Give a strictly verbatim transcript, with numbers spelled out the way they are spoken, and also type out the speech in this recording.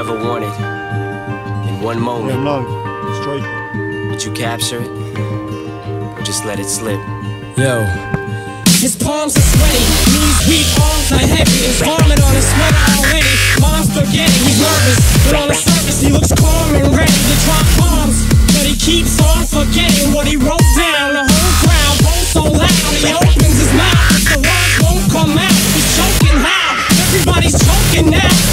ever wanted in one moment? Yeah, no, straight. Would you capture it, or just let it slip? Yo. His palms are sweaty, knees weak, arms are heavy. His vomit on his sweater already. Mom's forgetting, he's nervous, but on the surface he looks calm and ready to drop bombs. But he keeps on forgetting what he wrote down. The whole crowd goes so loud, he opens his mouth, but the words won't come out. He's choking how? Everybody's choking now.